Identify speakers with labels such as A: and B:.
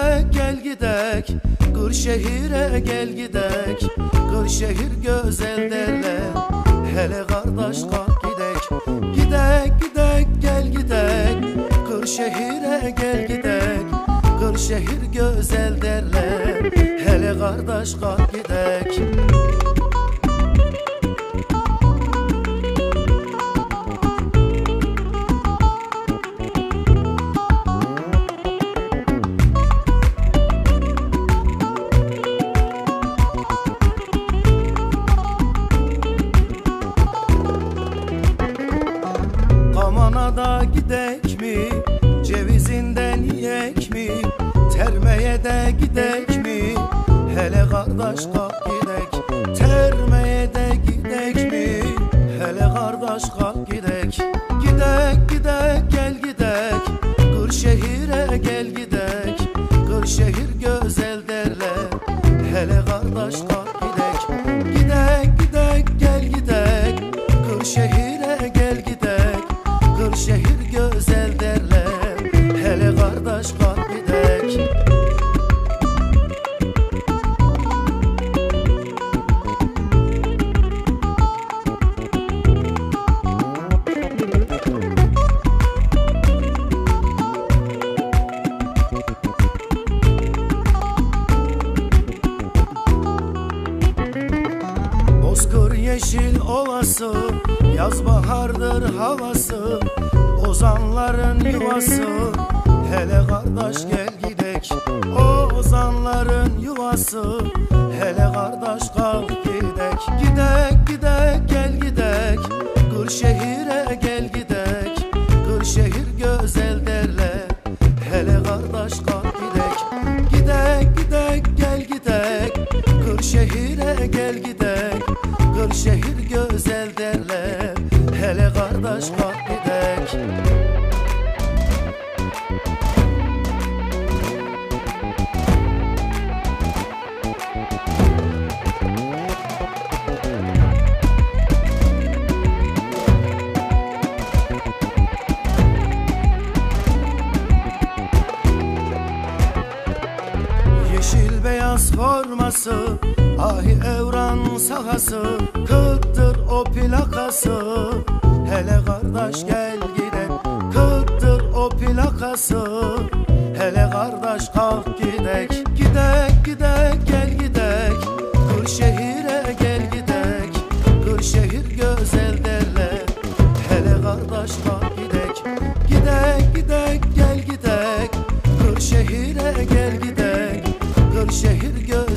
A: gidek gel gidek, Kırşehir'e gel gidek. Kırşehir güzel derler, hele kardeş kalk gidek. Gidek gidek gel gidek, Kırşehir'e gel gidek. Kırşehir güzel derler, hele kardeş kalk gidek. Kamana da gidek mi, cevizinden yiyek mi? Termeye de gidek mi, hele kardeş kalk gidek. Termeye de gidek mi, hele kardeş kalk gidek. Gidek gidek gel gidek, Kırşehir'e gel gidek. Kırşehir güzel derler, hele kardeş kalk gidek. Gidek gidek gel gidek, Kırşehir'e gel gidek. Kırşehir güzel derler, hele kardeş kalk gidek. Bozkır yeşil ovası, yaz bahardır havası. Ozanların yuvası, hele kardeş gel gidek. Ozanların yuvası, hele kardeş kalk gidek. Gidek gidek gel gidek, Kırşehir'e gel gidek. Kırşehir güzel derler, hele kardeş kalk gidek. Gidek gidek gel gidek, Kırşehir'e gel gidek. Kırşehir güzel derler, hele kardeş kalk gidek. Yeşil beyaz forması, ahi evran sahası. Kırktır o plakası, hele kardeş gel gidek. Kırktır o plakası, hele kardeş kalk gidek. Gidek gidek gel gidek, Kırşehir'e gel gidek. Kırşehir güzel derler, hele kardeş kalk gidek. Gidek gidek gel gidek, Kırşehir'e gel gidek. Kırşehir güzel